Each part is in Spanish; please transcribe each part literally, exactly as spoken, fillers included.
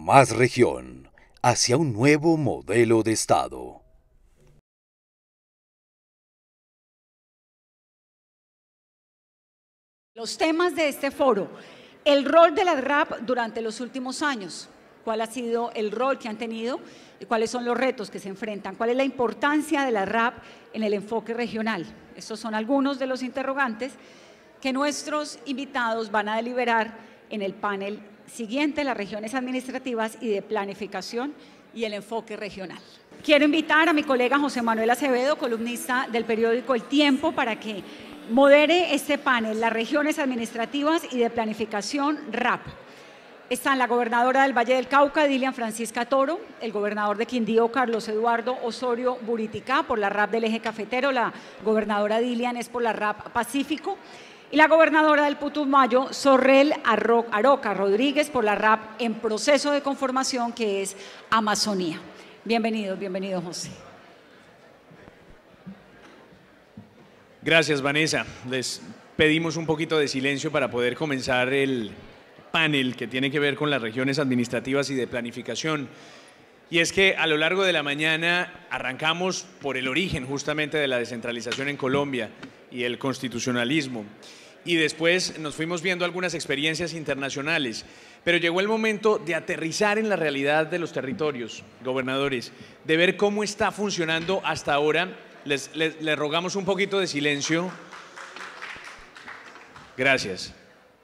Más región, hacia un nuevo modelo de Estado. Los temas de este foro: el rol de la R A P durante los últimos años, cuál ha sido el rol que han tenido y cuáles son los retos que se enfrentan, cuál es la importancia de la R A P en el enfoque regional. Estos son algunos de los interrogantes que nuestros invitados van a deliberar en el panel siguiente: las regiones administrativas y de planificación y el enfoque regional. Quiero invitar a mi colega José Manuel Acevedo, columnista del periódico El Tiempo, para que modere este panel, las regiones administrativas y de planificación R A P. Están la gobernadora del Valle del Cauca, Dilian Francisca Toro, el gobernador de Quindío, Carlos Eduardo Osorio Buriticá, por la R A P del Eje Cafetero. La gobernadora Dilian es por la R A P Pacífico. Y la gobernadora del Putumayo, Sorrel Aroca Rodríguez, por la R A P en proceso de conformación, que es Amazonía. Bienvenido, bienvenido, José. Gracias, Vanessa. Les pedimos un poquito de silencio para poder comenzar el panel que tiene que ver con las regiones administrativas y de planificación. Y es que a lo largo de la mañana arrancamos por el origen justamente de la descentralización en Colombia y el constitucionalismo. Y después nos fuimos viendo algunas experiencias internacionales. Pero llegó el momento de aterrizar en la realidad de los territorios, gobernadores, de ver cómo está funcionando hasta ahora. Les, les, les rogamos un poquito de silencio. Gracias.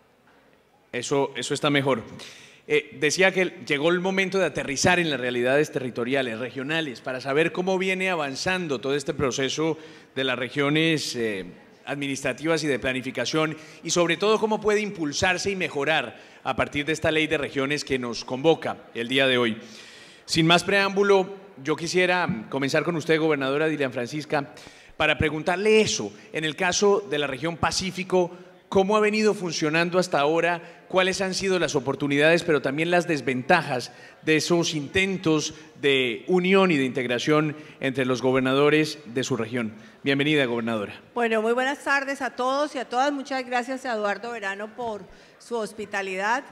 Eso, eso está mejor. Eh, decía que llegó el momento de aterrizar en las realidades territoriales, regionales, para saber cómo viene avanzando todo este proceso de las regiones eh, administrativas y de planificación, y sobre todo cómo puede impulsarse y mejorar a partir de esta ley de regiones que nos convoca el día de hoy. Sin más preámbulo, yo quisiera comenzar con usted, gobernadora Dilian Francisca, para preguntarle eso. En el caso de la región Pacífico, ¿cómo ha venido funcionando hasta ahora? ¿Cuáles han sido las oportunidades, pero también las desventajas de esos intentos de unión y de integración entre los gobernadores de su región? Bienvenida, gobernadora. Bueno, muy buenas tardes a todos y a todas. Muchas gracias a Eduardo Verano por su hospitalidad.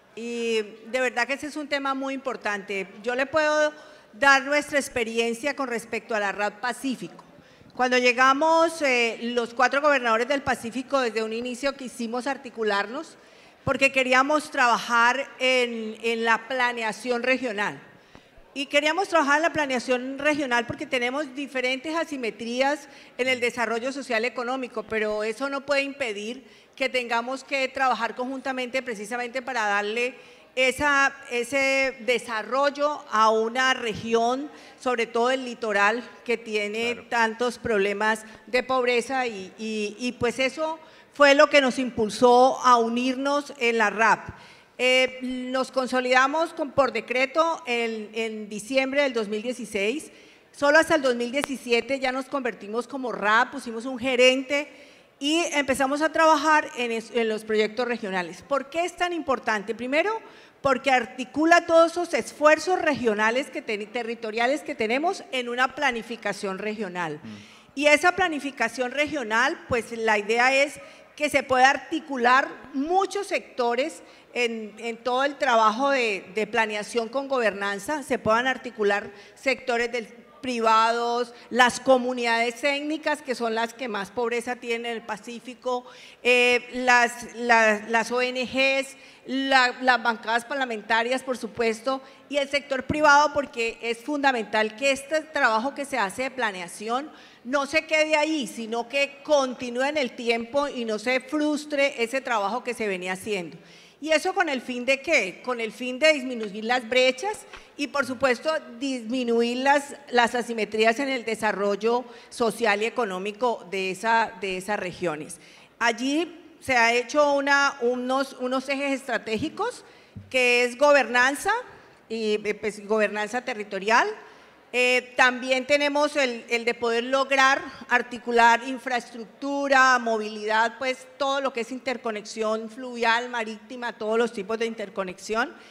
Y de verdad que ese es un tema muy importante. Yo le puedo dar nuestra experiencia con respecto a la R A P Pacífico. Cuando llegamos, eh, los cuatro gobernadores del Pacífico, desde un inicio quisimos articularnos porque queríamos trabajar en, en la planeación regional. Y queríamos trabajar en la planeación regional porque tenemos diferentes asimetrías en el desarrollo social económico, pero eso no puede impedir que tengamos que trabajar conjuntamente precisamente para darle esa, ese desarrollo a una región, sobre todo el litoral, que tiene claro. tantos problemas de pobreza y, y, y pues eso fue lo que nos impulsó a unirnos en la R A P. Eh, nos consolidamos con, por decreto en, en diciembre del dos mil dieciséis, solo hasta el dos mil diecisiete ya nos convertimos como R A P, pusimos un gerente y empezamos a trabajar en, es, en los proyectos regionales. ¿Por qué es tan importante? Primero, porque articula todos esos esfuerzos regionales, que ten, territoriales que tenemos en una planificación regional. Mm. Y esa planificación regional, pues la idea es que se pueda articular muchos sectores en, en todo el trabajo de, de planeación con gobernanza, se puedan articular sectores del privados, las comunidades étnicas, que son las que más pobreza tienen en el Pacífico, eh, las, las, las O N Ges, la, las bancadas parlamentarias, por supuesto, y el sector privado, porque es fundamental que este trabajo que se hace de planeación no se quede ahí, sino que continúe en el tiempo y no se frustre ese trabajo que se venía haciendo. ¿Y eso con el fin de qué? Con el fin de disminuir las brechas y, por supuesto, disminuir las, las asimetrías en el desarrollo social y económico de, esa, de esas regiones. Allí se ha hecho una, unos, unos ejes estratégicos, que es gobernanza y pues, gobernanza territorial. Eh, también tenemos el, el de poder lograr articular infraestructura, movilidad, pues todo lo que es interconexión fluvial, marítima, todos los tipos de interconexión.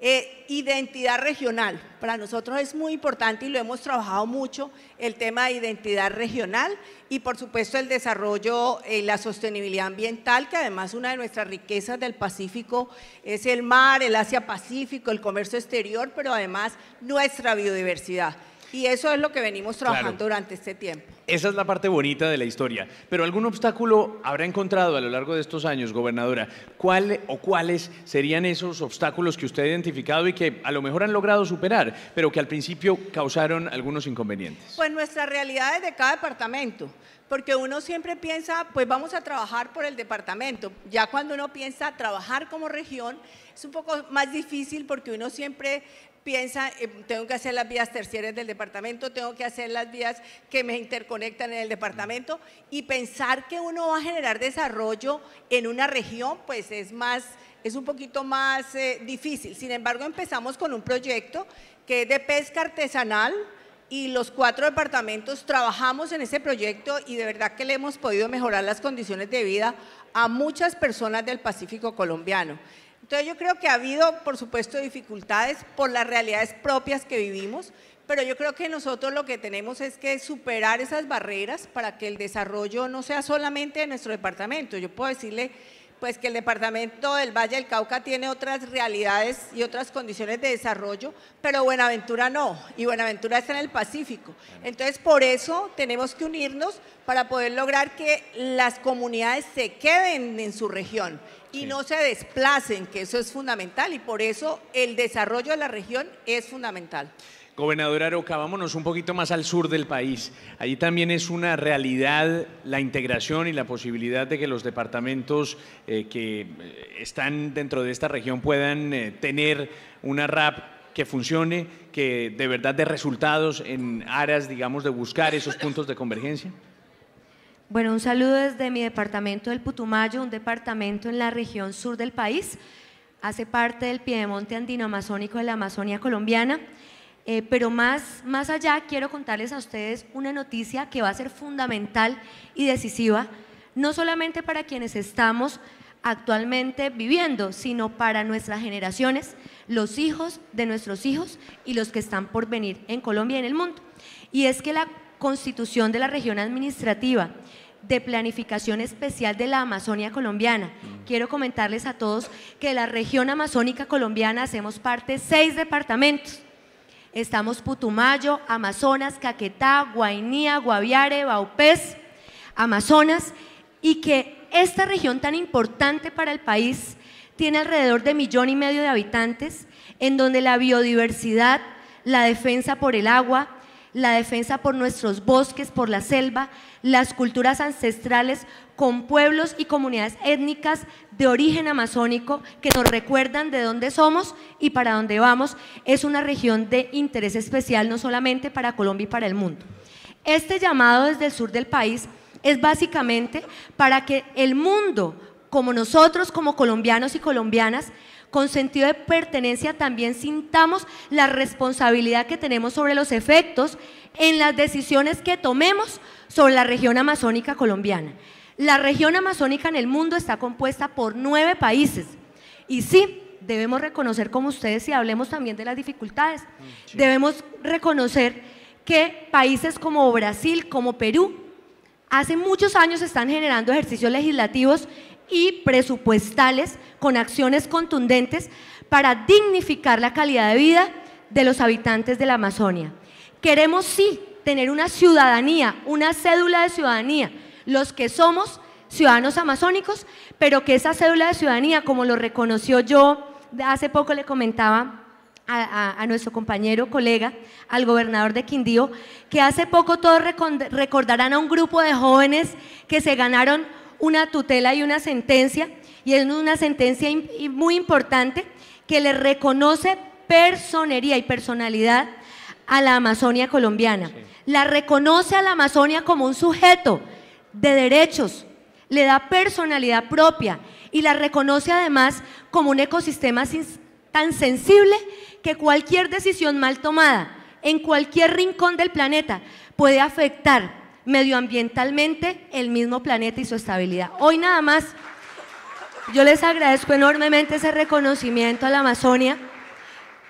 Eh, identidad regional, para nosotros es muy importante y lo hemos trabajado mucho, el tema de identidad regional y por supuesto el desarrollo y eh, la sostenibilidad ambiental, que además una de nuestras riquezas del Pacífico es el mar, el Asia-Pacífico, el comercio exterior, pero además nuestra biodiversidad. Y eso es lo que venimos trabajando claro. durante este tiempo. Esa es la parte bonita de la historia. Pero ¿algún obstáculo habrá encontrado a lo largo de estos años, gobernadora? ¿Cuál o cuáles serían esos obstáculos que usted ha identificado y que a lo mejor han logrado superar, pero que al principio causaron algunos inconvenientes? Pues nuestras realidades de cada departamento. Porque uno siempre piensa, pues vamos a trabajar por el departamento. Ya cuando uno piensa trabajar como región, es un poco más difícil porque uno siempre piensa, eh, tengo que hacer las vías terciarias del departamento, tengo que hacer las vías que me interconectan en el departamento y pensar que uno va a generar desarrollo en una región, pues es más, es un poquito más eh, difícil. Sin embargo, empezamos con un proyecto que es de pesca artesanal y los cuatro departamentos trabajamos en ese proyecto y de verdad que le hemos podido mejorar las condiciones de vida a muchas personas del Pacífico colombiano. Entonces yo creo que ha habido, por supuesto, dificultades por las realidades propias que vivimos, pero yo creo que nosotros lo que tenemos es que superar esas barreras para que el desarrollo no sea solamente de nuestro departamento. Yo puedo decirle pues que el departamento del Valle del Cauca tiene otras realidades y otras condiciones de desarrollo, pero Buenaventura no, y Buenaventura está en el Pacífico. Entonces por eso tenemos que unirnos para poder lograr que las comunidades se queden en su región y sí. no se desplacen, que eso es fundamental y por eso el desarrollo de la región es fundamental. Gobernadora Aroca, vámonos un poquito más al sur del país. Allí también es una realidad la integración y la posibilidad de que los departamentos eh, que están dentro de esta región puedan eh, tener una R A P que funcione, que de verdad dé resultados en aras, digamos, de buscar esos puntos de convergencia. Bueno, un saludo desde mi departamento del Putumayo, un departamento en la región sur del país. Hace parte del piedemonte andino-amazónico de la Amazonia colombiana. Eh, pero más, más allá quiero contarles a ustedes una noticia que va a ser fundamental y decisiva, no solamente para quienes estamos actualmente viviendo, sino para nuestras generaciones, los hijos de nuestros hijos y los que están por venir en Colombia y en el mundo. Y es que la Constitución de la Región Administrativa de Planificación Especial de la Amazonia colombiana, mm. quiero comentarles a todos que de la región amazónica colombiana hacemos parte seis departamentos. Estamos Putumayo, Amazonas, Caquetá, Guainía, Guaviare, Vaupés, Amazonas, y que esta región tan importante para el país tiene alrededor de millón y medio de habitantes, en donde la biodiversidad, la defensa por el agua, la defensa por nuestros bosques, por la selva, las culturas ancestrales con pueblos y comunidades étnicas de origen amazónico que nos recuerdan de dónde somos y para dónde vamos, es una región de interés especial no solamente para Colombia y para el mundo. Este llamado desde el sur del país es básicamente para que el mundo, como nosotros como colombianos y colombianas, con sentido de pertenencia también sintamos la responsabilidad que tenemos sobre los efectos en las decisiones que tomemos sobre la región amazónica colombiana. La región amazónica en el mundo está compuesta por nueve países y sí, debemos reconocer como ustedes y hablemos también de las dificultades, sí. debemos reconocer que países como Brasil, como Perú, hace muchos años están generando ejercicios legislativos y presupuestales con acciones contundentes para dignificar la calidad de vida de los habitantes de la Amazonia. Queremos sí tener una ciudadanía, una cédula de ciudadanía, los que somos ciudadanos amazónicos, pero que esa cédula de ciudadanía, como lo reconoció yo, hace poco le comentaba a, a, a nuestro compañero, colega, al gobernador de Quindío, que hace poco todos recordarán a un grupo de jóvenes que se ganaron una tutela y una sentencia, y es una sentencia muy importante que le reconoce personería y personalidad a la Amazonia colombiana. Sí. La reconoce a la Amazonia como un sujeto de derechos, le da personalidad propia y la reconoce además como un ecosistema tan sensible que cualquier decisión mal tomada en cualquier rincón del planeta puede afectar medioambientalmente el mismo planeta y su estabilidad. Hoy nada más, yo les agradezco enormemente ese reconocimiento a la Amazonia,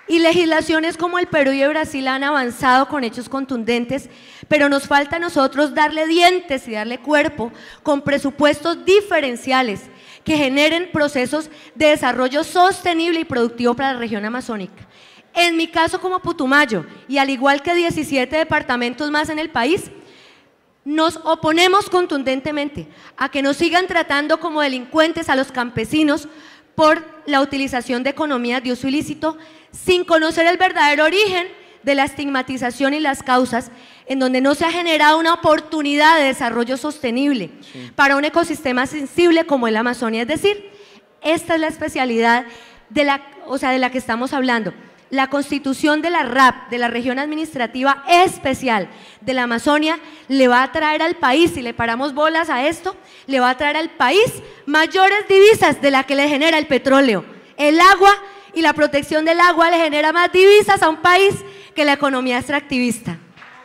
Y legislaciones como el Perú y el Brasil han avanzado con hechos contundentes, pero nos falta a nosotros darle dientes y darle cuerpo con presupuestos diferenciales que generen procesos de desarrollo sostenible y productivo para la región amazónica. En mi caso como Putumayo, y al igual que diecisiete departamentos más en el país, nos oponemos contundentemente a que nos sigan tratando como delincuentes a los campesinos por la utilización de economías de uso ilícito, sin conocer el verdadero origen de la estigmatización y las causas, en donde no se ha generado una oportunidad de desarrollo sostenible sí. para un ecosistema sensible como el Amazonia. Es decir, esta es la especialidad de la, o sea, de la que estamos hablando. La constitución de la R A P, de la región administrativa especial de la Amazonia, le va a traer al país, si le paramos bolas a esto, le va a traer al país mayores divisas de la que le genera el petróleo. El agua y la protección del agua le genera más divisas a un país que la economía extractivista.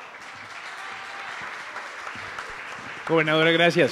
Gobernadora, gracias.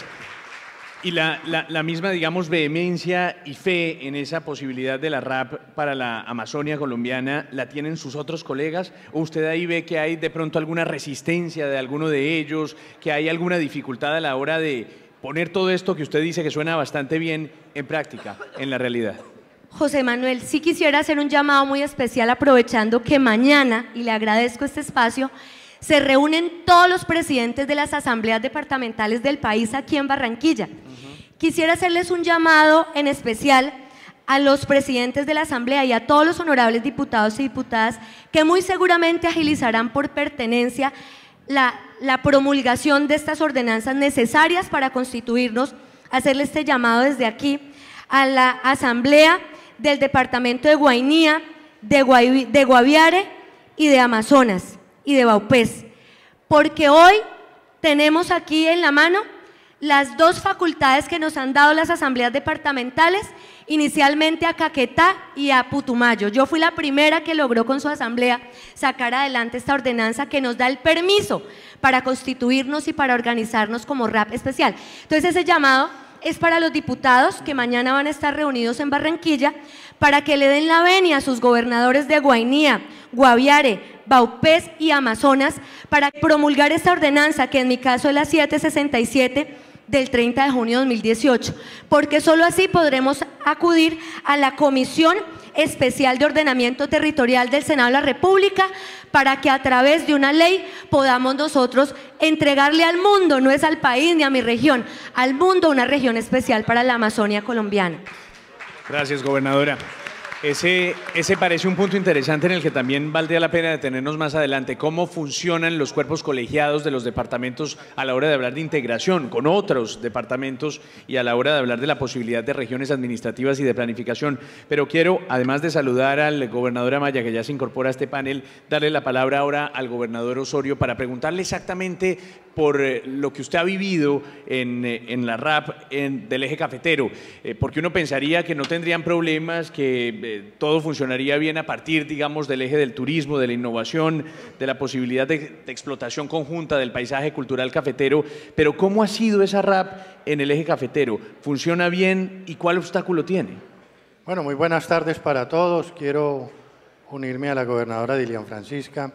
Y la, la, la misma, digamos, vehemencia y fe en esa posibilidad de la R A P para la Amazonia colombiana, ¿la tienen sus otros colegas? ¿O usted ahí ve que hay de pronto alguna resistencia de alguno de ellos, que hay alguna dificultad a la hora de poner todo esto que usted dice que suena bastante bien en práctica, en la realidad? José Manuel, sí quisiera hacer un llamado muy especial aprovechando que mañana, y le agradezco este espacio, se reúnen todos los presidentes de las asambleas departamentales del país aquí en Barranquilla. Uh-huh. Quisiera hacerles un llamado en especial a los presidentes de la asamblea y a todos los honorables diputados y diputadas que muy seguramente agilizarán por pertenencia la, la promulgación de estas ordenanzas necesarias para constituirnos, hacerle este llamado desde aquí a la asamblea del departamento de Guainía, de, Guavi, de Guaviare y de Amazonas y de Vaupés, porque hoy tenemos aquí en la mano las dos facultades que nos han dado las asambleas departamentales, inicialmente a Caquetá y a Putumayo. Yo fui la primera que logró con su asamblea sacar adelante esta ordenanza que nos da el permiso para constituirnos y para organizarnos como R A P especial. Entonces ese llamado es para los diputados que mañana van a estar reunidos en Barranquilla para que le den la venia a sus gobernadores de Guainía, Guaviare, Vaupés y Amazonas para promulgar esta ordenanza que en mi caso es la setecientos sesenta y siete del treinta de junio de dos mil dieciocho, porque solo así podremos acudir a la Comisión Especial de Ordenamiento Territorial del Senado de la República para que a través de una ley podamos nosotros entregarle al mundo, no es al país ni a mi región, al mundo una región especial para la Amazonia colombiana. Gracias, gobernadora. Ese, ese parece un punto interesante en el que también valdría la pena detenernos más adelante. ¿Cómo funcionan los cuerpos colegiados de los departamentos a la hora de hablar de integración con otros departamentos y a la hora de hablar de la posibilidad de regiones administrativas y de planificación? Pero quiero, además de saludar al gobernador Amaya, que ya se incorpora a este panel, darle la palabra ahora al gobernador Osorio para preguntarle exactamente por lo que usted ha vivido en, en la R A P en, del eje cafetero, eh, porque uno pensaría que no tendrían problemas, que eh, todo funcionaría bien a partir, digamos, del eje del turismo, de la innovación, de la posibilidad de, de explotación conjunta del paisaje cultural cafetero, pero ¿cómo ha sido esa R A P en el eje cafetero? ¿Funciona bien y cuál obstáculo tiene? Bueno, muy buenas tardes para todos. Quiero unirme a la gobernadora Dilian Francisca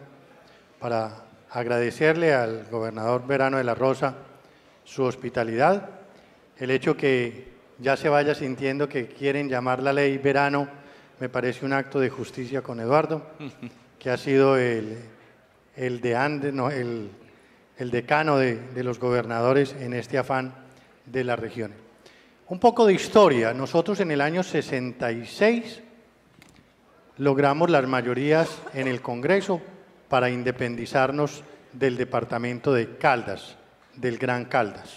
para agradecerle al gobernador Verano de la Rosa su hospitalidad, el hecho que ya se vaya sintiendo que quieren llamar la ley Verano, me parece un acto de justicia con Eduardo, que ha sido el, el, de ande, no, el, el decano de, de los gobernadores en este afán de las regiones. Un poco de historia, nosotros en el año sesenta y seis logramos las mayorías en el Congreso para independizarnos del departamento de Caldas, del Gran Caldas.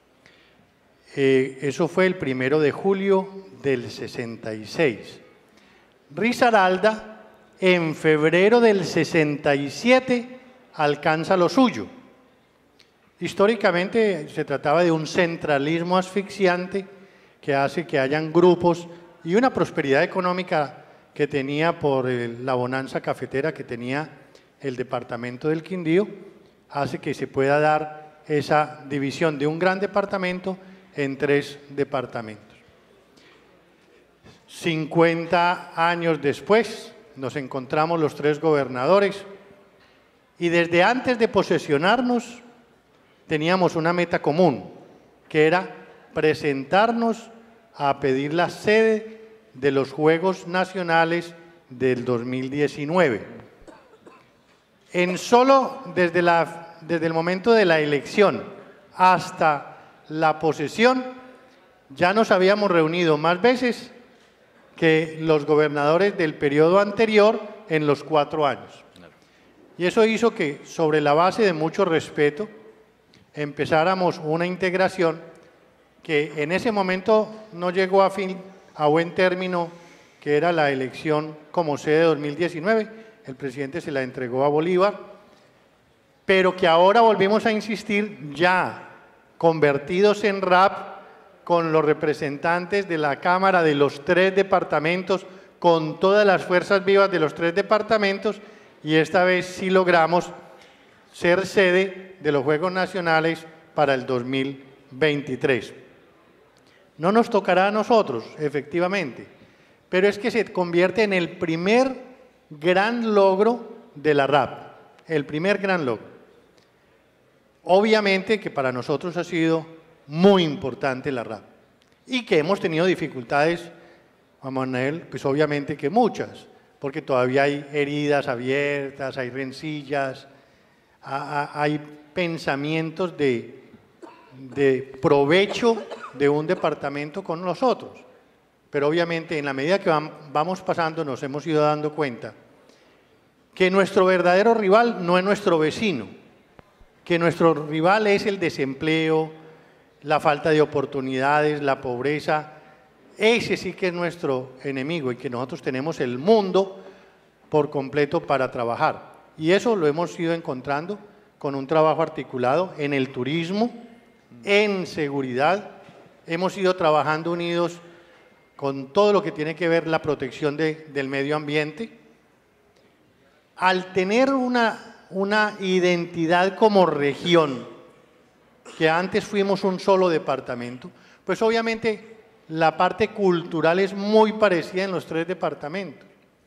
Eh, eso fue el primero de julio del sesenta y seis. Risaralda, en febrero del sesenta y siete, alcanza lo suyo. Históricamente se trataba de un centralismo asfixiante que hace que hayan grupos y una prosperidad económica que tenía por el, la bonanza cafetera que tenía el departamento del Quindío, hace que se pueda dar esa división de un gran departamento en tres departamentos. cincuenta años después, nos encontramos los tres gobernadores y desde antes de posesionarnos teníamos una meta común, que era presentarnos a pedir la sede de los Juegos Nacionales del dos mil diecinueve. En solo desde, la, desde el momento de la elección hasta la posesión, ya nos habíamos reunido más veces que los gobernadores del periodo anterior en los cuatro años. Y eso hizo que, sobre la base de mucho respeto, empezáramos una integración que en ese momento no llegó a, fin, a buen término, que era la elección como sede de dos mil diecinueve. El presidente se la entregó a Bolívar, pero que ahora volvimos a insistir ya convertidos en R A P, con los representantes de la Cámara de los tres departamentos, con todas las fuerzas vivas de los tres departamentos, y esta vez sí logramos ser sede de los Juegos Nacionales para el dos mil veintitrés. No nos tocará a nosotros, efectivamente, pero es que se convierte en el primer gran logro de la R A P, el primer gran logro. Obviamente que para nosotros ha sido muy importante la R A P y que hemos tenido dificultades, Juan Manuel, pues obviamente que muchas, porque todavía hay heridas abiertas, hay rencillas, hay pensamientos de, de provecho de un departamento con los otros. Pero obviamente en la medida que vamos pasando nos hemos ido dando cuenta que nuestro verdadero rival no es nuestro vecino, que nuestro rival es el desempleo, la falta de oportunidades, la pobreza. Ese sí que es nuestro enemigo y que nosotros tenemos el mundo por completo para trabajar. Y eso lo hemos ido encontrando con un trabajo articulado en el turismo, en seguridad. Hemos ido trabajando unidos con todo lo que tiene que ver la protección de, del medio ambiente. Al tener una, una identidad como región, que antes fuimos un solo departamento, pues obviamente la parte cultural es muy parecida en los tres departamentos.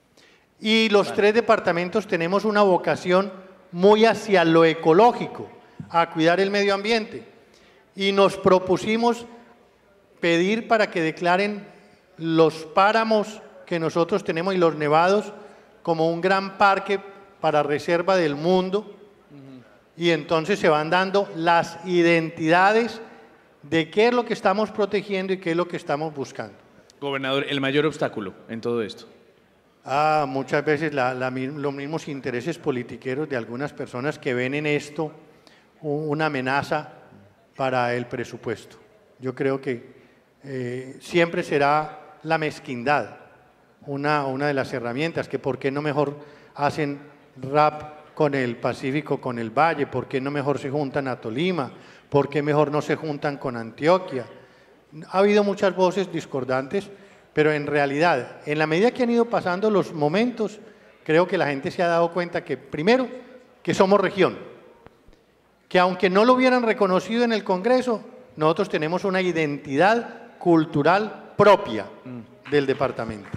Y los vale. tres departamentos tenemos una vocación muy hacia lo ecológico, a cuidar el medio ambiente. Y nos propusimos pedir para que declaren los páramos que nosotros tenemos y los nevados como un gran parque para reserva del mundo. Y entonces se van dando las identidades de qué es lo que estamos protegiendo y qué es lo que estamos buscando. Gobernador, ¿el mayor obstáculo en todo esto? Ah, muchas veces la, la, los mismos intereses politiqueros de algunas personas que ven en esto una amenaza para el presupuesto. Yo creo que eh, siempre será la mezquindad una, una de las herramientas, que por qué no mejor hacen R A P con el Pacífico, con el Valle, por qué no mejor se juntan a Tolima, por qué mejor no se juntan con Antioquia. Ha habido muchas voces discordantes, pero en realidad, en la medida que han ido pasando los momentos, creo que la gente se ha dado cuenta que, primero, que somos región, que aunque no lo hubieran reconocido en el Congreso, nosotros tenemos una identidad cultural propia del departamento.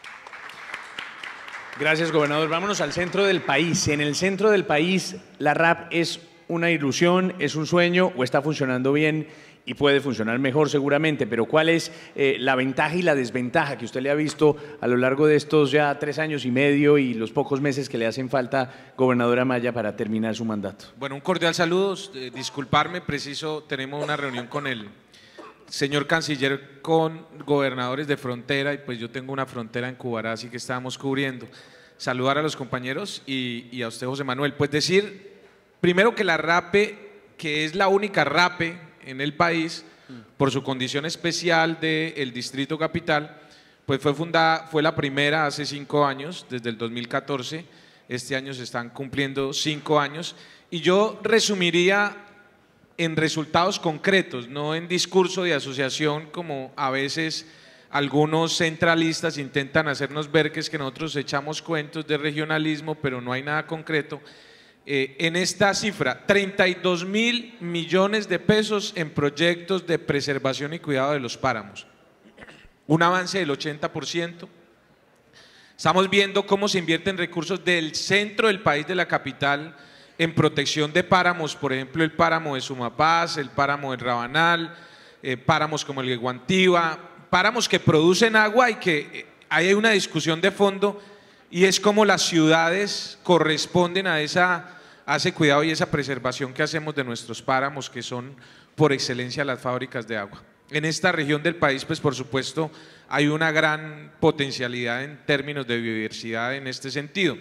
Gracias, gobernador. Vámonos al centro del país. En el centro del país, ¿la R A P es una ilusión, es un sueño o está funcionando bien y puede funcionar mejor seguramente? Pero ¿cuál es eh, la ventaja y la desventaja que usted le ha visto a lo largo de estos ya tres años y medio y los pocos meses que le hacen falta, gobernadora Amaya, para terminar su mandato? Bueno, un cordial saludo. Eh, disculparme, preciso, tenemos una reunión con el señor canciller con gobernadores de frontera y pues yo tengo una frontera en Cubará, así que estábamos cubriendo. Saludar a los compañeros y, y a usted, José Manuel. Pues decir, primero que la R A P, que es la única R A P en el país, por su condición especial del Distrito Capital, pues fue fundada, fue la primera hace cinco años, desde el dos mil catorce, este año se están cumpliendo cinco años, y yo resumiría en resultados concretos, no en discurso de asociación como a veces algunos centralistas intentan hacernos ver, que es que nosotros echamos cuentos de regionalismo, pero no hay nada concreto. Eh, en esta cifra, treinta y dos mil millones de pesos en proyectos de preservación y cuidado de los páramos, un avance del ochenta por ciento. Estamos viendo cómo se invierten recursos del centro del país, de la capital, en protección de páramos, por ejemplo el páramo de Sumapaz, el páramo del Rabanal, eh, páramos como el de Guantiva, páramos que producen agua y que eh, hay una discusión de fondo y es cómo las ciudades corresponden a, esa, a ese cuidado y esa preservación que hacemos de nuestros páramos, que son por excelencia las fábricas de agua. En esta región del país, pues por supuesto, hay una gran potencialidad en términos de biodiversidad en este sentido.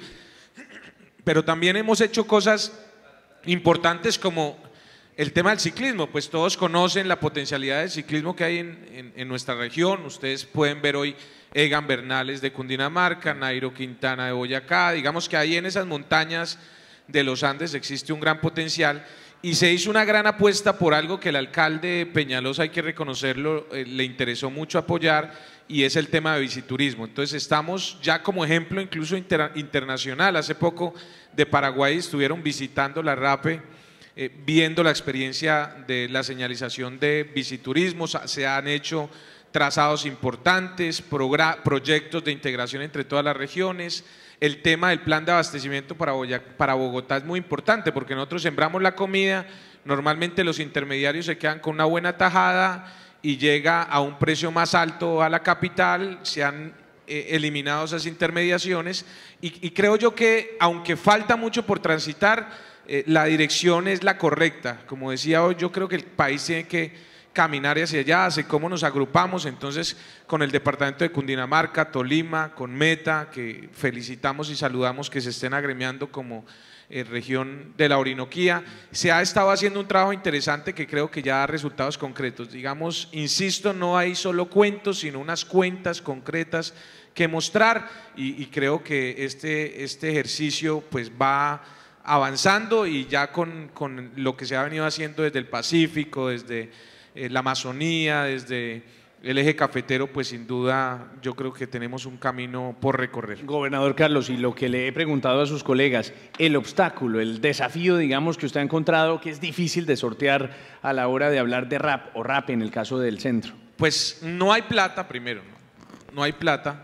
Pero también hemos hecho cosas importantes como el tema del ciclismo, pues todos conocen la potencialidad del ciclismo que hay en, en, en nuestra región. Ustedes pueden ver hoy Egan Bernales de Cundinamarca, Nairo Quintana de Boyacá, digamos que ahí en esas montañas de los Andes existe un gran potencial y se hizo una gran apuesta por algo que el alcalde de Peñalosa, hay que reconocerlo, eh, le interesó mucho apoyar, y es el tema de biciturismo. Entonces estamos ya como ejemplo incluso inter, internacional. Hace poco de Paraguay estuvieron visitando la RAPE, eh, viendo la experiencia de la señalización de biciturismo. Se han hecho trazados importantes, proyectos de integración entre todas las regiones. El tema del plan de abastecimiento para, para Bogotá es muy importante porque nosotros sembramos la comida, normalmente los intermediarios se quedan con una buena tajada y llega a un precio más alto a la capital, se han eh, eliminado esas intermediaciones y, y creo yo que aunque falta mucho por transitar, eh, la dirección es la correcta. Como decía hoy, yo creo que el país tiene que caminar hacia allá, hacia cómo nos agrupamos. Entonces con el departamento de Cundinamarca, Tolima, con Meta, que felicitamos y saludamos que se estén agremiando como Eh, región de la Orinoquía, se ha estado haciendo un trabajo interesante que creo que ya da resultados concretos. Digamos, insisto, no hay solo cuentos, sino unas cuentas concretas que mostrar y, y creo que este, este ejercicio pues va avanzando y ya con, con lo que se ha venido haciendo desde el Pacífico, desde eh, la Amazonía, desde el eje cafetero, pues sin duda yo creo que tenemos un camino por recorrer. Gobernador Carlos, y lo que le he preguntado a sus colegas, el obstáculo, el desafío, digamos, que usted ha encontrado que es difícil de sortear a la hora de hablar de RAP o RAP en el caso del centro. Pues no hay plata primero, no, no hay plata.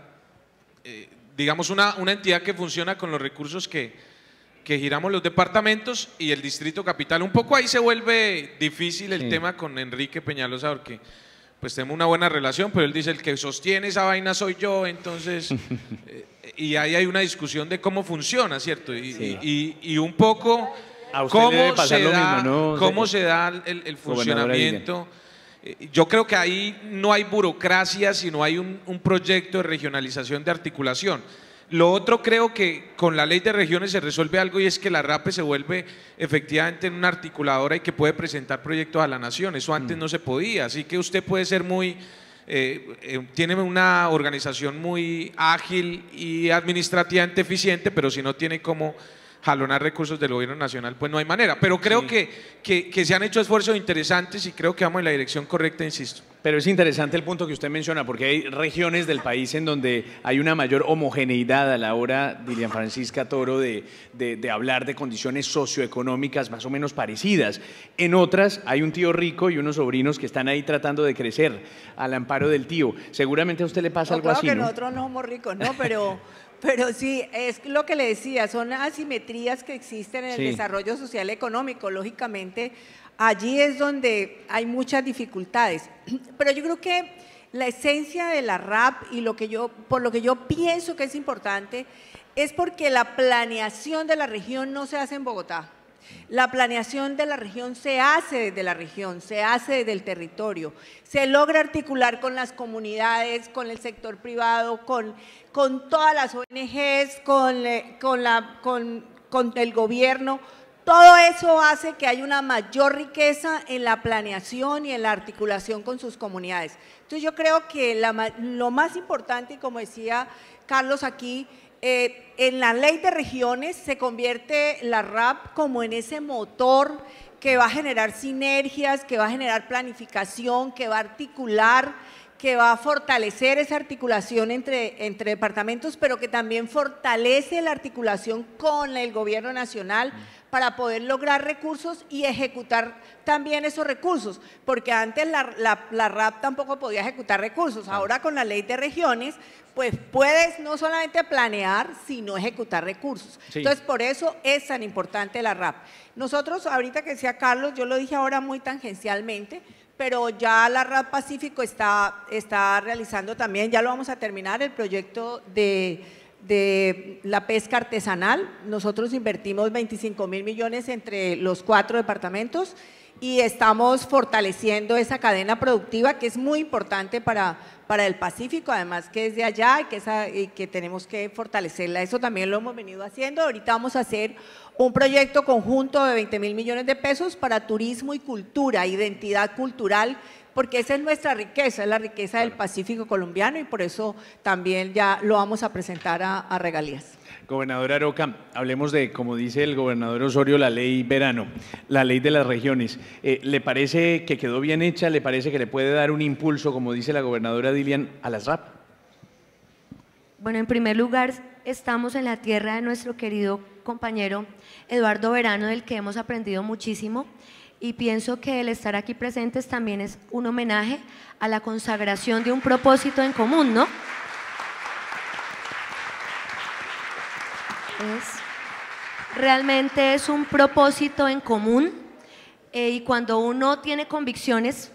Eh, digamos una, una entidad que funciona con los recursos que, que giramos los departamentos y el Distrito Capital. Un poco ahí se vuelve difícil el sí. tema con Enrique Peñalosa porque pues tenemos una buena relación, pero él dice el que sostiene esa vaina soy yo, entonces, eh, y ahí hay una discusión de cómo funciona, ¿cierto? Y, sí. y, y, y un poco cómo, se da, mismo, ¿no? cómo se da el, el funcionamiento. Yo creo que ahí no hay burocracia, sino hay un, un proyecto de regionalización, de articulación. Lo otro, creo que con la ley de regiones se resuelve algo y es que la RAPE se vuelve efectivamente una articuladora y que puede presentar proyectos a la nación. Eso antes mm. no se podía, así que usted puede ser muy, eh, eh, tiene una organización muy ágil y administrativamente eficiente, pero si no tiene cómo jalonar recursos del gobierno nacional, pues no hay manera. Pero creo sí. que, que, que se han hecho esfuerzos interesantes y creo que vamos en la dirección correcta, insisto. Pero es interesante el punto que usted menciona, porque hay regiones del país en donde hay una mayor homogeneidad a la hora, Dilian Francisca Toro, de, de, de hablar de condiciones socioeconómicas más o menos parecidas. En otras hay un tío rico y unos sobrinos que están ahí tratando de crecer al amparo del tío. Seguramente a usted le pasa no, algo claro así, que ¿no? nosotros no somos ricos, ¿no? Pero, pero sí, es lo que le decía, son asimetrías que existen en el sí. desarrollo social económico, lógicamente. Allí es donde hay muchas dificultades, pero yo creo que la esencia de la RAP y lo que yo, por lo que yo pienso que es importante es porque la planeación de la región no se hace en Bogotá. La planeación de la región se hace desde la región, se hace desde el territorio, se logra articular con las comunidades, con el sector privado, con, con todas las O N Ges, con, con, la, con, con el gobierno. Todo eso hace que haya una mayor riqueza en la planeación y en la articulación con sus comunidades. Entonces yo creo que la, lo más importante, y como decía Carlos aquí, eh, en la ley de regiones se convierte la RAP como en ese motor que va a generar sinergias, que va a generar planificación, que va a articular, que va a fortalecer esa articulación entre, entre departamentos, pero que también fortalece la articulación con el gobierno nacional para poder lograr recursos y ejecutar también esos recursos, porque antes la, la, la R A P tampoco podía ejecutar recursos, ahora con la ley de regiones, pues puedes no solamente planear, sino ejecutar recursos. Sí. Entonces, por eso es tan importante la R A P. Nosotros, ahorita que decía Carlos, yo lo dije ahora muy tangencialmente, pero ya la R A P Pacífico está, está realizando también, ya lo vamos a terminar, el proyecto de, de la pesca artesanal. Nosotros invertimos veinticinco mil millones entre los cuatro departamentos y estamos fortaleciendo esa cadena productiva que es muy importante para, para el Pacífico, además que es de allá y que, esa, y que tenemos que fortalecerla. Eso también lo hemos venido haciendo. Ahorita vamos a hacer un proyecto conjunto de veinte mil millones de pesos para turismo y cultura, identidad cultural, porque esa es nuestra riqueza, es la riqueza del Pacífico colombiano y por eso también ya lo vamos a presentar a, a regalías. Gobernador Aroca, hablemos de, como dice el gobernador Osorio, la ley Verano, la ley de las regiones. Eh, ¿Le parece que quedó bien hecha? ¿Le parece que le puede dar un impulso, como dice la gobernadora Dilian, a las R A P? Bueno, en primer lugar, estamos en la tierra de nuestro querido compañero Eduardo Verano, del que hemos aprendido muchísimo, y pienso que el estar aquí presentes también es un homenaje a la consagración de un propósito en común, ¿no? Es, realmente es un propósito en común eh, y cuando uno tiene convicciones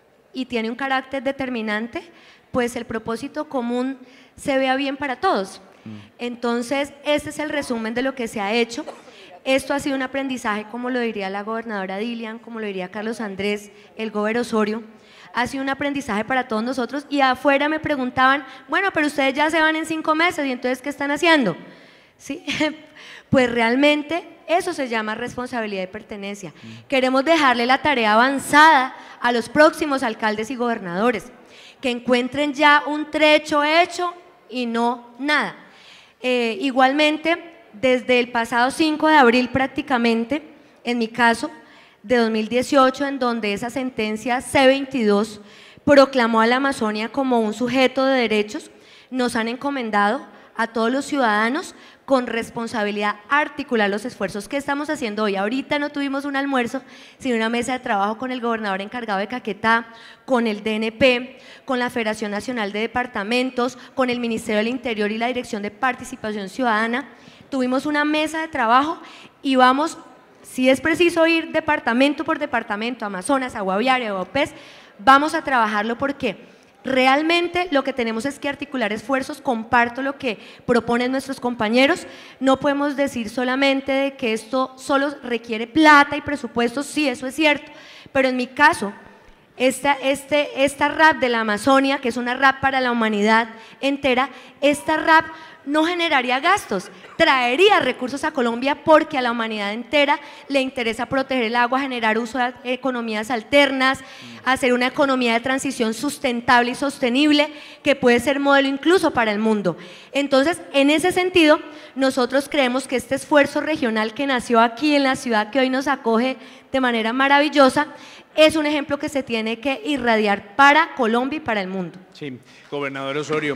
y tiene un carácter determinante, pues el propósito común se vea bien para todos. Entonces, este es el resumen de lo que se ha hecho. Esto ha sido un aprendizaje, como lo diría la gobernadora Dilian, como lo diría Carlos Andrés, el gobernador Osorio. Ha sido un aprendizaje para todos nosotros y afuera me preguntaban, bueno, pero ustedes ya se van en cinco meses y entonces, ¿qué están haciendo? ¿Sí? Pues realmente eso se llama responsabilidad y pertenencia. Queremos dejarle la tarea avanzada a los próximos alcaldes y gobernadores, que encuentren ya un trecho hecho y no nada. Eh, igualmente, desde el pasado cinco de abril prácticamente, en mi caso, de dos mil dieciocho, en donde esa sentencia C veintidós proclamó a la Amazonia como un sujeto de derechos, nos han encomendado a todos los ciudadanos con responsabilidad articular los esfuerzos que estamos haciendo hoy. Ahorita no tuvimos un almuerzo, sino una mesa de trabajo con el gobernador encargado de Caquetá, con el D N P, con la Federación Nacional de Departamentos, con el Ministerio del Interior y la Dirección de Participación Ciudadana. Tuvimos una mesa de trabajo y vamos, si es preciso ir departamento por departamento, Amazonas, Agua Viaria, Aguapés, vamos a trabajarlo porque realmente lo que tenemos es que articular esfuerzos. Comparto lo que proponen nuestros compañeros, no podemos decir solamente de que esto solo requiere plata y presupuestos, sí, eso es cierto, pero en mi caso, esta, este, esta R A P de la Amazonia, que es una R A P para la humanidad entera, esta R A P no generaría gastos, traería recursos a Colombia porque a la humanidad entera le interesa proteger el agua, generar uso de economías alternas, hacer una economía de transición sustentable y sostenible que puede ser modelo incluso para el mundo. Entonces, en ese sentido, nosotros creemos que este esfuerzo regional que nació aquí en la ciudad que hoy nos acoge de manera maravillosa, es un ejemplo que se tiene que irradiar para Colombia y para el mundo. Sí, gobernador Osorio.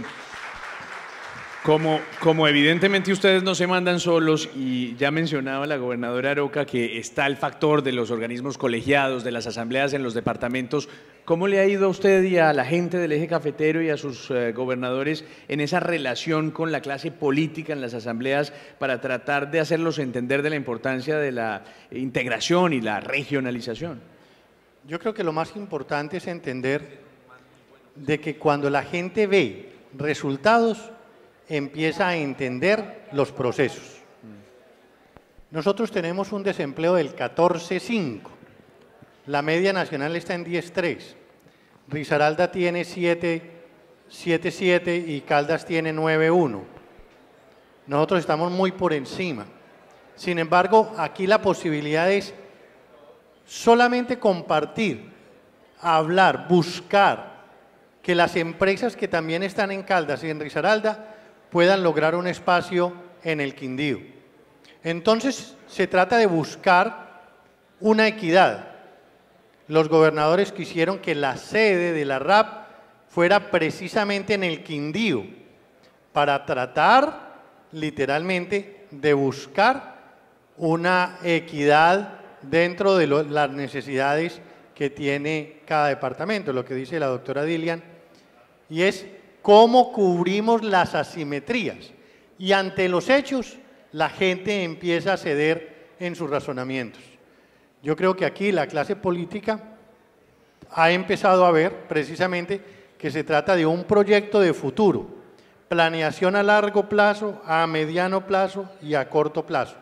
Como, como evidentemente ustedes no se mandan solos y ya mencionaba la gobernadora Aroca que está el factor de los organismos colegiados, de las asambleas en los departamentos, ¿cómo le ha ido a usted y a la gente del eje cafetero y a sus eh, gobernadores en esa relación con la clase política en las asambleas para tratar de hacerlos entender de la importancia de la integración y la regionalización? Yo creo que lo más importante es entender de que cuando la gente ve resultados, empieza a entender los procesos. Nosotros tenemos un desempleo del catorce punto cinco, la media nacional está en diez punto tres, Risaralda tiene siete punto siete y Caldas tiene nueve punto uno. Nosotros estamos muy por encima. Sin embargo, aquí la posibilidad es solamente compartir, hablar, buscar que las empresas que también están en Caldas y en Risaralda puedan lograr un espacio en el Quindío. Entonces, se trata de buscar una equidad. Los gobernadores quisieron que la sede de la R A P fuera precisamente en el Quindío, para tratar, literalmente, de buscar una equidad dentro de lo, las necesidades que tiene cada departamento, lo que dice la doctora Dilian, y es cómo cubrimos las asimetrías. Y ante los hechos, la gente empieza a ceder en sus razonamientos. Yo creo que aquí la clase política ha empezado a ver precisamente que se trata de un proyecto de futuro, planeación a largo plazo, a mediano plazo y a corto plazo.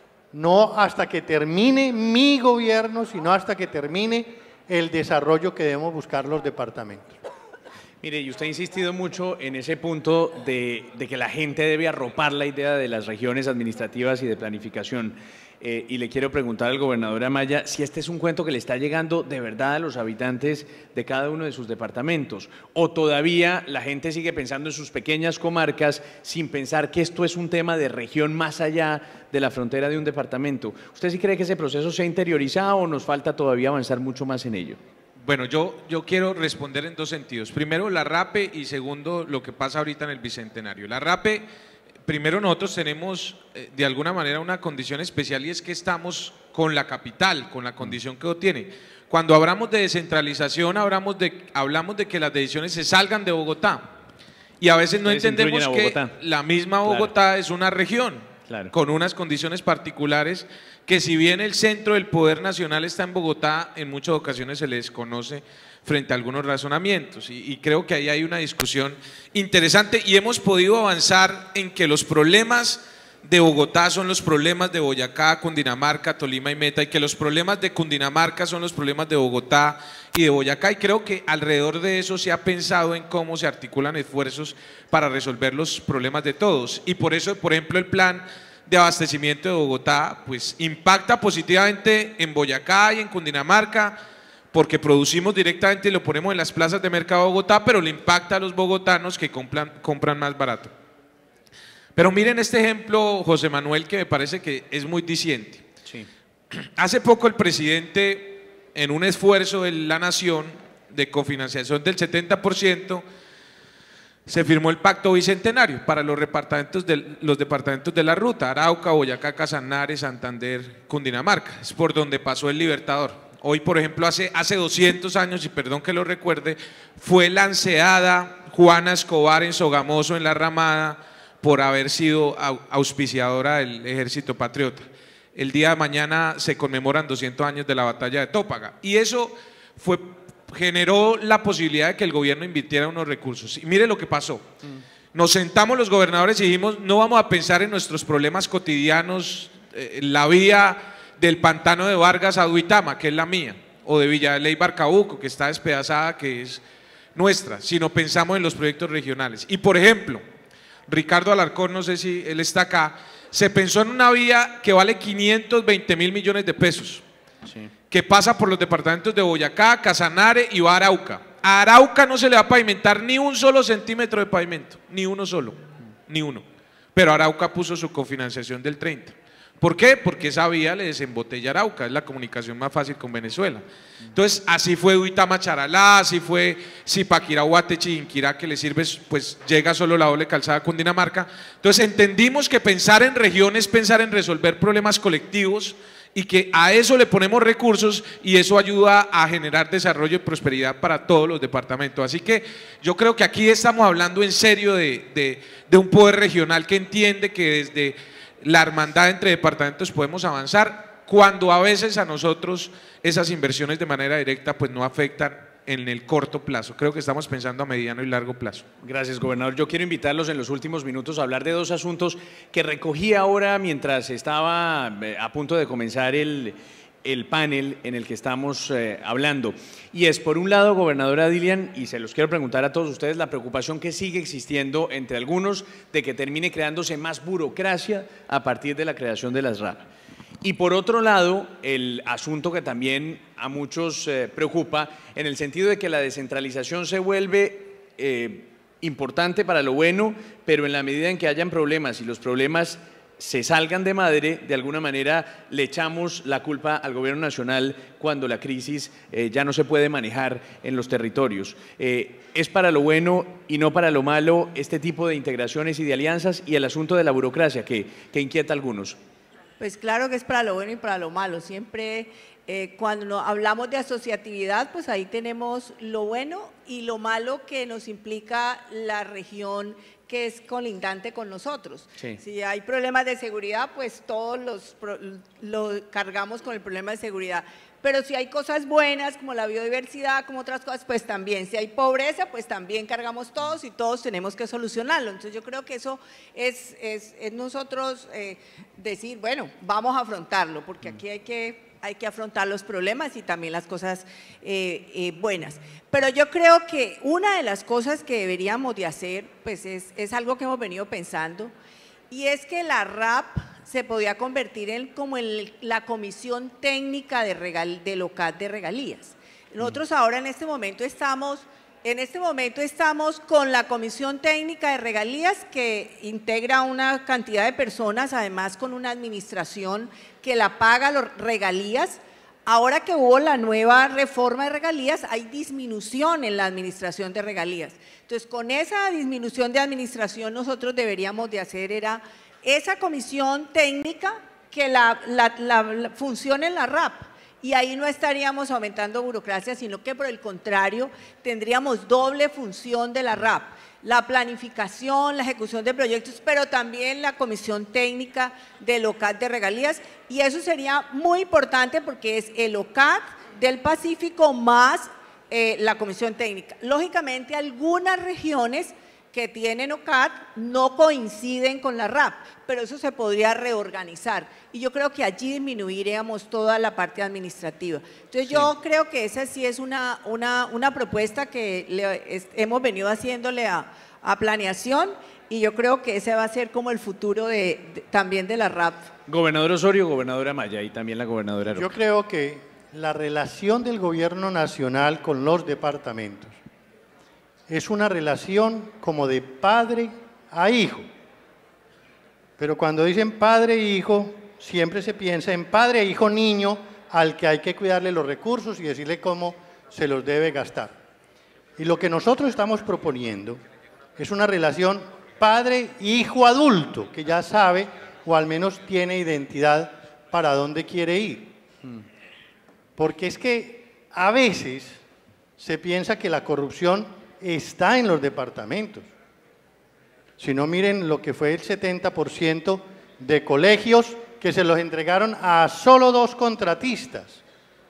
No hasta que termine mi gobierno, sino hasta que termine el desarrollo que debemos buscar los departamentos. Mire, y usted ha insistido mucho en ese punto de, de que la gente debe arropar la idea de las regiones administrativas y de planificación. Eh, y le quiero preguntar al gobernador Amaya si este es un cuento que le está llegando de verdad a los habitantes de cada uno de sus departamentos, o todavía la gente sigue pensando en sus pequeñas comarcas sin pensar que esto es un tema de región más allá de la frontera de un departamento. ¿Usted sí cree que ese proceso se ha interiorizado o nos falta todavía avanzar mucho más en ello? Bueno, yo, yo quiero responder en dos sentidos. Primero, la RAPE, y segundo, lo que pasa ahorita en el Bicentenario. La RAPE, primero nosotros tenemos eh, de alguna manera una condición especial, y es que estamos con la capital, con la condición que tiene. Cuando hablamos de descentralización, hablamos de, hablamos de que las decisiones se salgan de Bogotá, y a veces no entendemos que la misma Bogotá claro. es una región, claro. con unas condiciones particulares, que si bien el centro del poder nacional está en Bogotá, en muchas ocasiones se le desconoce frente a algunos razonamientos, y, y creo que ahí hay una discusión interesante, y hemos podido avanzar en que los problemas de Bogotá son los problemas de Boyacá, Cundinamarca, Tolima y Meta, y que los problemas de Cundinamarca son los problemas de Bogotá y de Boyacá, y creo que alrededor de eso se ha pensado en cómo se articulan esfuerzos para resolver los problemas de todos, y por eso, por ejemplo, el plan de abastecimiento de Bogotá pues impacta positivamente en Boyacá y en Cundinamarca, porque producimos directamente y lo ponemos en las plazas de mercado de Bogotá, pero le impacta a los bogotanos que compran, compran más barato. Pero miren este ejemplo, José Manuel, que me parece que es muy diciente. Sí. Hace poco el presidente, en un esfuerzo de la nación de cofinanciación del setenta por ciento, se firmó el pacto bicentenario para los departamentos de, los departamentos de la ruta, Arauca, Boyacá, Casanare, Santander, Cundinamarca. Es por donde pasó el Libertador. Hoy, por ejemplo, hace, hace doscientos años, y perdón que lo recuerde, fue lanceada Juana Escobar en Sogamoso, en La Ramada, por haber sido auspiciadora del Ejército Patriota. El día de mañana se conmemoran doscientos años de la batalla de Tópaga, y eso fue, generó la posibilidad de que el gobierno invirtiera unos recursos. Y mire lo que pasó. Nos sentamos los gobernadores y dijimos, no vamos a pensar en nuestros problemas cotidianos, eh, la vía del pantano de Vargas a Duitama, que es la mía, o de Villa de Ley Barcabuco, que está despedazada, que es nuestra, sino pensamos en los proyectos regionales. Y por ejemplo, Ricardo Alarcón, no sé si él está acá, se pensó en una vía que vale quinientos veinte mil millones de pesos, sí. que pasa por los departamentos de Boyacá, Casanare y va a Arauca. A Arauca no se le va a pavimentar ni un solo centímetro de pavimento, ni uno solo, ni uno. Pero Arauca puso su cofinanciación del treinta. ¿Por qué? Porque esa vía le desembotella Arauca, es la comunicación más fácil con Venezuela. Entonces, así fue Duitama Charalá, así fue Zipaquirá, Huate, Chiquinquirá, que le sirve, pues llega solo la doble calzada a Cundinamarca. Entonces, entendimos que pensar en región es pensar en resolver problemas colectivos, y que a eso le ponemos recursos, y eso ayuda a generar desarrollo y prosperidad para todos los departamentos. Así que yo creo que aquí estamos hablando en serio de, de, de un poder regional que entiende que desde la hermandad entre departamentos podemos avanzar, cuando a veces a nosotros esas inversiones de manera directa pues no afectan en el corto plazo. Creo que estamos pensando a mediano y largo plazo. Gracias, gobernador. Yo quiero invitarlos en los últimos minutos a hablar de dos asuntos que recogí ahora mientras estaba a punto de comenzar el, el panel en el que estamos eh, hablando. Y es, por un lado, gobernadora Dilian, y se los quiero preguntar a todos ustedes, la preocupación que sigue existiendo entre algunos de que termine creándose más burocracia a partir de la creación de las R A P. Y por otro lado, el asunto que también a muchos eh, preocupa, en el sentido de que la descentralización se vuelve eh, importante para lo bueno, pero en la medida en que hayan problemas y los problemas se salgan de madre, de alguna manera le echamos la culpa al gobierno nacional cuando la crisis eh, ya no se puede manejar en los territorios. Eh, es para lo bueno y no para lo malo este tipo de integraciones y de alianzas, y el asunto de la burocracia que, que inquieta a algunos. Pues claro que es para lo bueno y para lo malo. Siempre eh, cuando no, hablamos de asociatividad, pues ahí tenemos lo bueno y lo malo que nos implica la región que es colindante con nosotros. Sí. Si hay problemas de seguridad, pues todos los lo cargamos con el problema de seguridad. Pero si hay cosas buenas como la biodiversidad, como otras cosas, pues también. Si hay pobreza, pues también cargamos todos y todos tenemos que solucionarlo. Entonces yo creo que eso es, es, es nosotros eh, decir, bueno, vamos a afrontarlo, porque aquí hay que, hay que afrontar los problemas y también las cosas eh, eh, buenas. Pero yo creo que una de las cosas que deberíamos de hacer, pues es, es algo que hemos venido pensando, y es que la R A P se podía convertir en como en la comisión técnica de, regal, de local de regalías. Nosotros ahora en este momento estamos, en este momento estamos con la comisión técnica de regalías que integra una cantidad de personas, además con una administración que la paga los regalías. Ahora que hubo la nueva reforma de regalías, hay disminución en la administración de regalías. Entonces, con esa disminución de administración nosotros deberíamos de hacer era esa comisión técnica que la, la, la, la funcione en la R A P, y ahí no estaríamos aumentando burocracia, sino que por el contrario tendríamos doble función de la R A P, la planificación, la ejecución de proyectos, pero también la comisión técnica del O C A D de regalías, y eso sería muy importante porque es el O C A D del Pacífico más eh, la comisión técnica. Lógicamente algunas regiones que tienen O C A D no coinciden con la R A P, pero eso se podría reorganizar y yo creo que allí disminuiríamos toda la parte administrativa. Entonces sí, yo creo que esa sí es una, una, una propuesta que le, es, hemos venido haciéndole a, a planeación, y yo creo que ese va a ser como el futuro de, de, también de la R A P. Gobernador Osorio, gobernadora Amaya y también la gobernadora Aroca. Yo creo que la relación del gobierno nacional con los departamentos es una relación como de padre a hijo. Pero cuando dicen padre e hijo, siempre se piensa en padre e hijo niño al que hay que cuidarle los recursos y decirle cómo se los debe gastar. Y lo que nosotros estamos proponiendo es una relación padre-hijo adulto, que ya sabe o al menos tiene identidad para dónde quiere ir. Porque es que a veces se piensa que la corrupción está en los departamentos. Si no, miren lo que fue el setenta por ciento de colegios que se los entregaron a solo dos contratistas.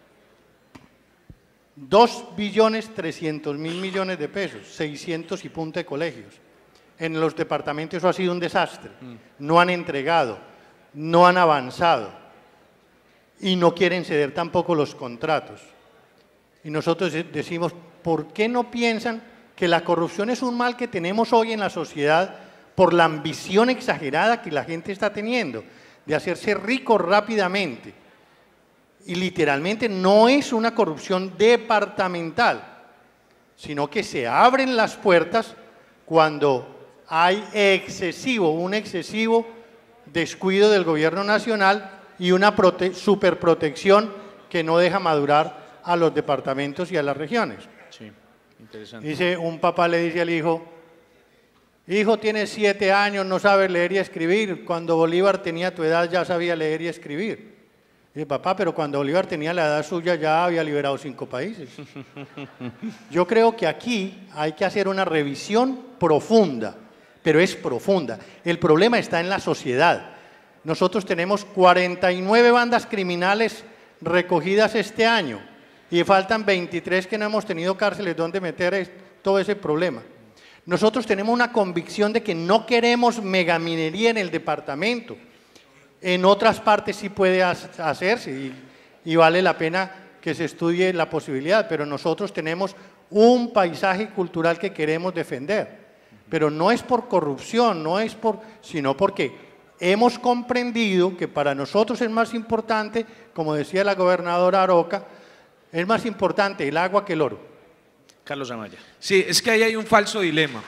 dos billones trescientos mil millones de pesos, seiscientos y punto de colegios. En los departamentos eso ha sido un desastre. No han entregado, no han avanzado y no quieren ceder tampoco los contratos. Y nosotros decimos, ¿por qué no piensan que la corrupción es un mal que tenemos hoy en la sociedad por la ambición exagerada que la gente está teniendo de hacerse rico rápidamente? Y literalmente no es una corrupción departamental, sino que se abren las puertas cuando hay excesivo, un excesivo descuido del gobierno nacional y una superprotección que no deja madurar a los departamentos y a las regiones. Sí, interesante. Dice, un papá le dice al hijo, hijo, tienes siete años, no sabes leer y escribir. Cuando Bolívar tenía tu edad ya sabía leer y escribir. Dice, papá, pero cuando Bolívar tenía la edad suya ya había liberado cinco países. Yo creo que aquí hay que hacer una revisión profunda, pero es profunda. El problema está en la sociedad. Nosotros tenemos cuarenta y nueve bandas criminales recogidas este año y faltan veintitrés que no hemos tenido cárceles donde meter todo ese problema. Nosotros tenemos una convicción de que no queremos megaminería en el departamento. En otras partes sí puede hacerse y, y vale la pena que se estudie la posibilidad, pero nosotros tenemos un paisaje cultural que queremos defender. Pero no es por corrupción, no es por, sino porque hemos comprendido que para nosotros es más importante, como decía la gobernadora Aroca, es más importante el agua que el oro. Carlos Amaya. Sí, es que ahí hay un falso dilema.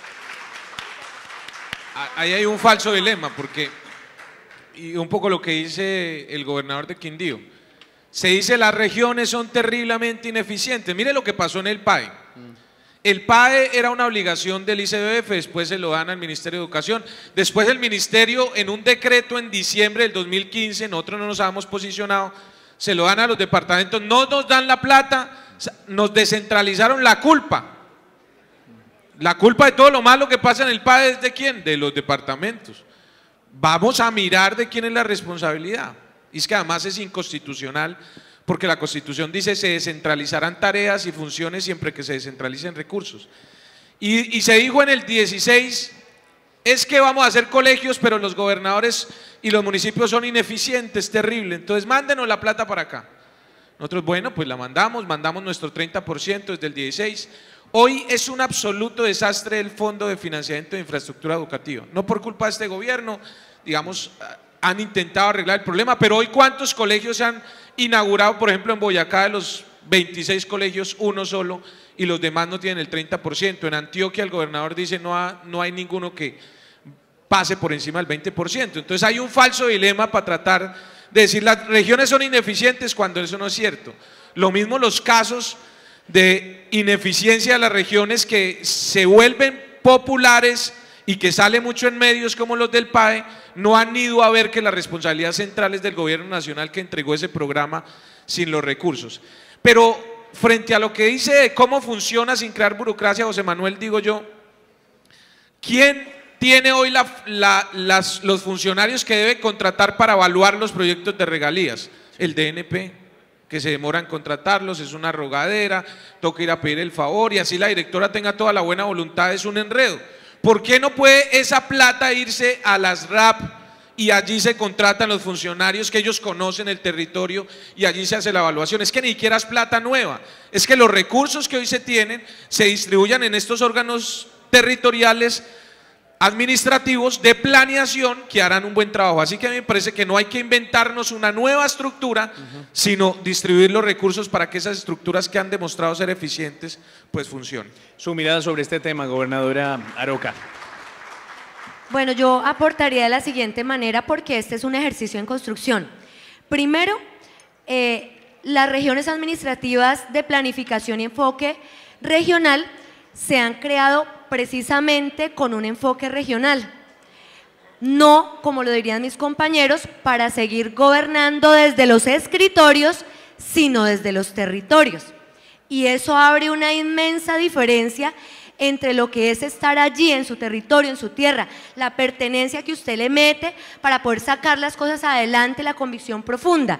Ahí hay un falso dilema, porque, y un poco lo que dice el gobernador de Quindío, se dice las regiones son terriblemente ineficientes. Mire lo que pasó en el P A E. el P A E era una obligación del I C B F, después se lo dan al Ministerio de Educación, después el Ministerio en un decreto en diciembre del dos mil quince, nosotros no nos habíamos posicionado, se lo dan a los departamentos, no nos dan la plata, nos descentralizaron la culpa. La culpa de todo lo malo que pasa en el P A E es de quién, de los departamentos. Vamos a mirar de quién es la responsabilidad. Y es que además es inconstitucional, porque la Constitución dice se descentralizarán tareas y funciones siempre que se descentralicen recursos. Y, y se dijo en el dieciséis, es que vamos a hacer colegios, pero los gobernadores y los municipios son ineficientes, terrible, entonces mándenos la plata para acá. Nosotros, bueno, pues la mandamos, mandamos nuestro treinta por ciento desde el dieciséis. Hoy es un absoluto desastre el Fondo de Financiamiento de Infraestructura Educativa, no por culpa de este gobierno, digamos, han intentado arreglar el problema, pero hoy ¿cuántos colegios se han inaugurado? Por ejemplo, en Boyacá, de los veintiséis colegios, uno solo, y los demás no tienen el treinta por ciento. En Antioquia el gobernador dice no, ha, no hay ninguno que pase por encima del veinte por ciento. Entonces hay un falso dilema para tratar de decir las regiones son ineficientes cuando eso no es cierto. Lo mismo los casos de ineficiencia de las regiones que se vuelven populares y que sale mucho en medios como los del P A E, no han ido a ver que la responsabilidad central es del gobierno nacional que entregó ese programa sin los recursos. Pero frente a lo que dice de cómo funciona sin crear burocracia, José Manuel, digo yo, ¿quién tiene hoy la, la, las, los funcionarios que debe contratar para evaluar los proyectos de regalías? El D N P. Que se demora en contratarlos, es una rogadera, toca ir a pedir el favor y así la directora tenga toda la buena voluntad, es un enredo. ¿Por qué no puede esa plata irse a las R A P y allí se contratan los funcionarios que ellos conocen el territorio y allí se hace la evaluación? Es que ni siquiera es plata nueva, es que los recursos que hoy se tienen se distribuyan en estos órganos territoriales administrativos de planeación que harán un buen trabajo. Así que a mí me parece que no hay que inventarnos una nueva estructura, uh-huh. sino distribuir los recursos para que esas estructuras que han demostrado ser eficientes, pues funcionen. Su mirada sobre este tema, gobernadora Aroca. Bueno, yo aportaría de la siguiente manera porque este es un ejercicio en construcción. Primero, eh, las regiones administrativas de planificación y enfoque regional se han creado precisamente con un enfoque regional, no, como lo dirían mis compañeros, para seguir gobernando desde los escritorios, sino desde los territorios. Y eso abre una inmensa diferencia entre lo que es estar allí en su territorio, en su tierra, la pertenencia que usted le mete para poder sacar las cosas adelante, la convicción profunda.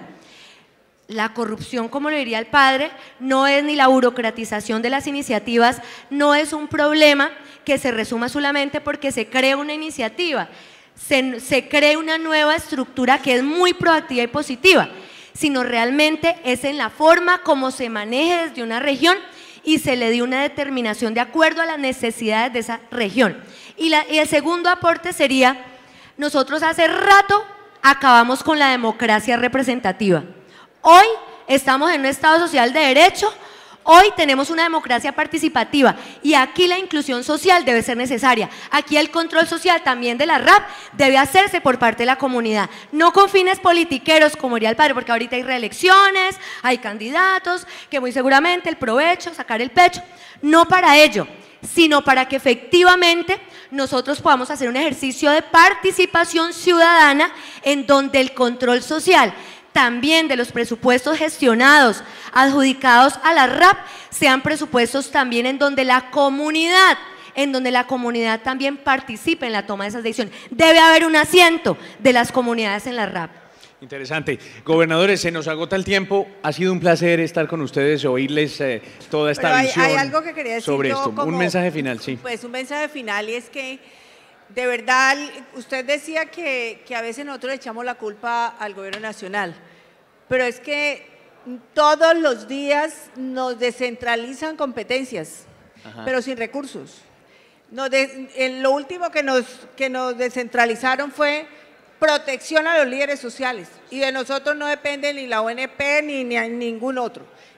La corrupción, como le diría el padre, no es ni la burocratización de las iniciativas, no es un problema que se resuma solamente porque se crea una iniciativa, se, se crea una nueva estructura que es muy proactiva y positiva, sino realmente es en la forma como se maneje desde una región y se le dio una determinación de acuerdo a las necesidades de esa región. Y, la, y el segundo aporte sería, nosotros hace rato acabamos con la democracia representativa. Hoy estamos en un Estado social de derecho, hoy tenemos una democracia participativa y aquí la inclusión social debe ser necesaria. Aquí el control social también de la R A P debe hacerse por parte de la comunidad, no con fines politiqueros como diría el padre, porque ahorita hay reelecciones, hay candidatos que muy seguramente el provecho, sacar el pecho, no para ello, sino para que efectivamente nosotros podamos hacer un ejercicio de participación ciudadana en donde el control social también de los presupuestos gestionados, adjudicados a la R A P, sean presupuestos también en donde la comunidad, en donde la comunidad también participe en la toma de esas decisiones. Debe haber un asiento de las comunidades en la R A P. Interesante. Gobernadores, se nos agota el tiempo. Ha sido un placer estar con ustedes, oírles eh, toda esta Pero hay, visión hay algo que quería decir sobre yo esto. como, un mensaje final, sí. Pues un mensaje final y es que de verdad, usted decía que, que a veces nosotros le echamos la culpa al gobierno nacional, pero es que todos los días nos descentralizan competencias, Ajá. pero sin recursos. Nos de, en lo último que nos, que nos descentralizaron fue protección a los líderes sociales y de nosotros no depende ni la O N P ni, ni ningún otro.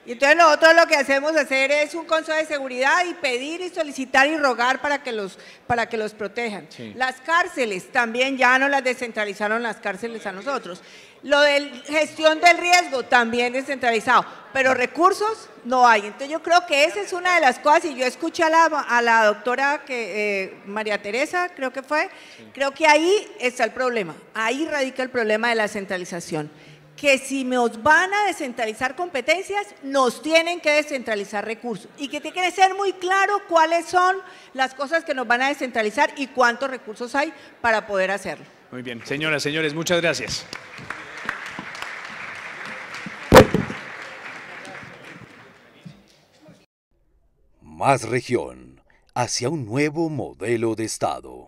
Y entonces nosotros lo que hacemos hacer es un consejo de seguridad y pedir y solicitar y rogar para que los, para que los protejan. Sí. Las cárceles también ya no las descentralizaron las cárceles a nosotros. Lo de gestión del riesgo también descentralizado, pero recursos no hay. Entonces yo creo que esa es una de las cosas, y yo escuché a la, a la doctora que, eh, María Teresa, creo que fue, sí. Creo que ahí está el problema, ahí radica el problema de la centralización. Que si nos van a descentralizar competencias, nos tienen que descentralizar recursos y que tiene que ser muy claro cuáles son las cosas que nos van a descentralizar y cuántos recursos hay para poder hacerlo. Muy bien, señoras, señores, muchas gracias. Más región, hacia un nuevo modelo de Estado.